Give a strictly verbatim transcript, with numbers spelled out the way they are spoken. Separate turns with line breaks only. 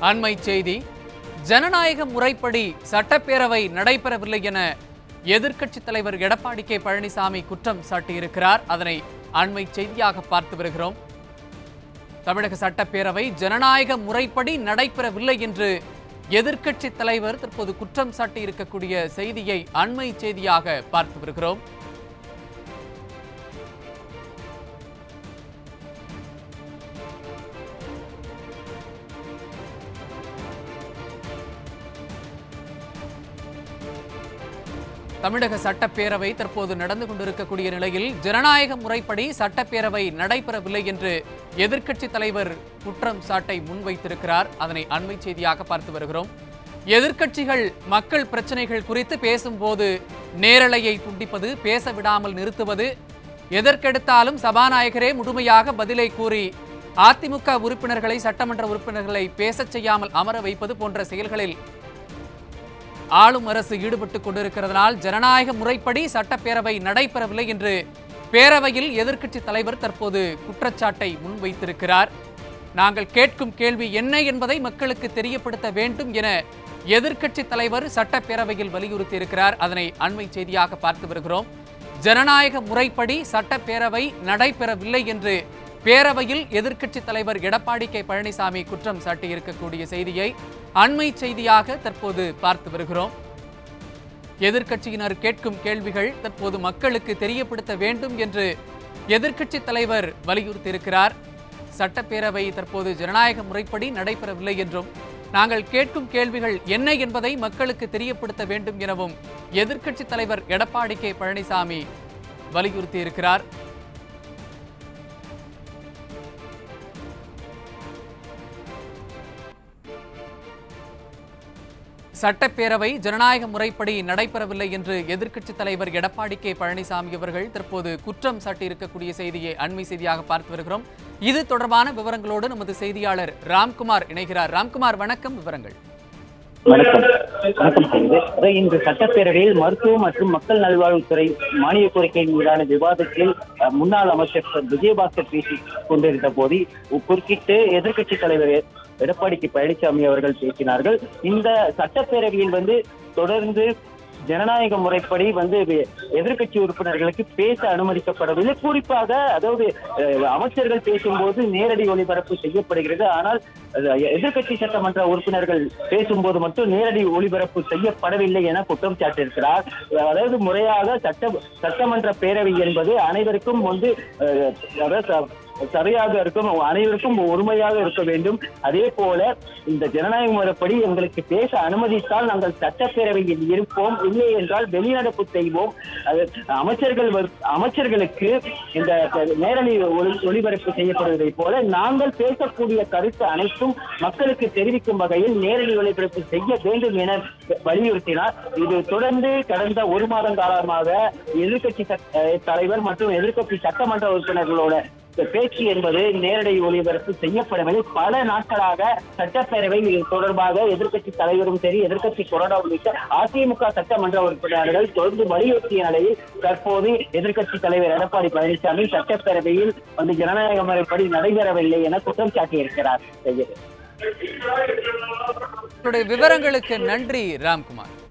அண்மை செய்தி. ஜனநாயக முறைப்படி சட்டப்பேரவை நடைபெறவில்லை என எதிர்க்கட்சித் தலைவர் எடப்பாடி கே பழனிசாமி குற்றம் சாட்டியிருக்கிறார். அதனை அண்மை செய்தியாக பார்த்து வருகிறோம். தமிழக சட்டப்பேரவை ஜனநாயக முறைப்படி நடைபெறவில்லை என்று எதிர்க்கட்சித் தலைவர் தற்போது குற்றம் சாட்டியிருக்கக்கூடிய செய்தியை அண்மை செய்தியாக பார்த்து வருகிறோம். தமிழக சட்டப்பேரவை தற்போது நடந்து கொண்டிருக்கக்கூடிய நிலையில் ஜனநாயக முறைப்படி சட்டப்பேரவை நடைபெறவில்லை என்று எதிர்க்கட்சித் தலைவர் குற்றம் சாட்டை முன்வைத்திருக்கிறார். அதனை அண்மை செய்தியாக பார்த்து வருகிறோம். எதிர்க்கட்சிகள் மக்கள் பிரச்சனைகள் குறித்து பேசும்போது நேரலையை துண்டிப்பது, பேச விடாமல் நிறுத்துவது, எதற்கெடுத்தாலும் சபாநாயகரே முழுமையாக பதிலை கூறி அதிமுக உறுப்பினர்களை, சட்டமன்ற உறுப்பினர்களை பேசச் செய்யாமல் அமர வைப்பது போன்ற செயல்களில் ஆளும் அரசு ஈடுபட்டுக் கொண்டிருக்கிறதனால் ஜனநாயக முறைப்படி சட்டப்பேரவை நடைபெறவில்லை என்று பேரவையில் எதிர்க்கட்சித் தலைவர் தற்போது குற்றச்சாட்டை முன்வைத்திருக்கிறார். நாங்கள் கேட்கும் கேள்வி என்ன என்பதை மக்களுக்கு தெரியப்படுத்த வேண்டும் என எதிர்க்கட்சித் தலைவர் சட்டப்பேரவையில் வலியுறுத்தியிருக்கிறார். அதனை அண்மை செய்தியாக பார்த்து வருகிறோம். ஜனநாயக முறைப்படி சட்டப்பேரவை நடைபெறவில்லை என்று பேரவையில் எதிர்க்கட்சித் தலைவர் எடப்பாடி கே பழனிசாமி குற்றம் சாட்டியிருக்கக்கூடிய செய்தியை அண்மை செய்தியாக தற்போது பார்த்து வருகிறோம். எதிர்க்கட்சியினர் கேட்கும் கேள்விகள் தற்போது மக்களுக்கு தெரியப்படுத்த வேண்டும் என்று எதிர்க்கட்சித் தலைவர் வலியுறுத்தியிருக்கிறார். சட்டப்பேரவை தற்போது ஜனநாயக முறைப்படி நடைபெறவில்லை என்றும் நாங்கள் கேட்கும் கேள்விகள் என்ன என்பதை மக்களுக்கு தெரியப்படுத்த வேண்டும் எனவும் எதிர்க்கட்சித் தலைவர் எடப்பாடி கே பழனிசாமி வலியுறுத்தியிருக்கிறார். சட்டப்பேரவை ஜனநாயக முறைப்படி நடைபெறவில்லை என்று எதிர்க்கட்சித் தலைவர் எடப்பாடி கே பழனிசாமி அவர்கள் தற்போது குற்றம் சாட்டியிருக்கக்கூடிய செய்தியை அண்மை செய்தியாக பார்த்து வருகிறோம். இது தொடர்பான விவரங்களோடு நமது செய்தியாளர் ராம்குமார் இணைகிறார். ராம்குமார், வணக்கம். விவரங்கள்.
வணக்கம். வணக்கம். இன்று சட்டப்பேரவையில் மருத்துவ மற்றும் மக்கள் நல்வாழ்வுத்துறை மானிய கோரிக்கை மீதான விவாதத்தில் முன்னாள் அமைச்சர் விஜயபாஸ்கர் பேசிக் கொண்டிருந்த போது குறுக்கிட்டு எதிர்க்கட்சித் தலைவர் எடப்பாடி கே பழனிசாமி அவர்கள் பேசினார்கள். இந்த சட்டப்பேரவையில் வந்து தொடர்ந்து ஜனநாயக முறைப்படி வந்து எதிர்க்கட்சி உறுப்பினர்களுக்கு பேச அனுமதிக்கப்படவில்லை. குறிப்பாக அதாவது அமைச்சர்கள் பேசும்போது நேரடி ஒளிபரப்பு செய்யப்படுகிறது. ஆனால் எதிர்க்கட்சி சட்டமன்ற உறுப்பினர்கள் பேசும்போது மட்டும் நேரடி ஒளிபரப்பு செய்யப்படவில்லை என குற்றம் சாட்டியிருக்கிறார். அதாவது முறையாக சட்ட சட்டமன்ற பேரவை என்பது அனைவருக்கும் வந்து அதாவது சரியாக இருக்கும், அனைவருக்கும் ஒருமையாக இருக்க வேண்டும். அதே போல இந்த ஜனநாயக முறைப்படி எங்களுக்கு பேச அனுமதித்தால் நாங்கள் சட்டப்பேரவையில் இருப்போம், இல்லை என்றால் வெளிநடப்பு செய்வோம். அமைச்சர்கள் அமைச்சர்களுக்கு இந்த நேரடி ஒளிபரப்பு செய்யப்படுவதை போல நாங்கள் பேசக்கூடிய கருத்து அனைத்தும் மக்களுக்கு தெரிவிக்கும் வகையில் நேரடி ஒளிபரப்பு செய்ய வேண்டும் என வலியுறுத்தினார். இது தொடர்ந்து கடந்த ஒரு மாதம் காலமாக எதிர்க்கட்சி தலைவர் மற்றும் எதிர்க்கட்சி சட்டமன்ற உறுப்பினர்களோட பேச்சு என்பது நேரடி ஒளிபரப்பு செய்யப்படவில்லை. பல நாட்களாக சட்டப்பேரவை தொடர்பாக எதிர்க்கட்சி தலைவரும் சரி, எதிர்க்கட்சி கொறடா உள்ளிட்ட அதிமுக சட்டமன்ற உறுப்பினர்கள் தொடர்ந்து வலியுறுத்திய நிலையில் தற்போது எதிர்க்கட்சி தலைவர் எடப்பாடி பழனிசாமி சட்டப்பேரவையில் வந்து ஜனநாயக முறைப்படி நடைபெறவில்லை என குற்றம் சாட்டியிருக்கிறார்.
விவரங்களுக்கு நன்றி ராம்குமார்.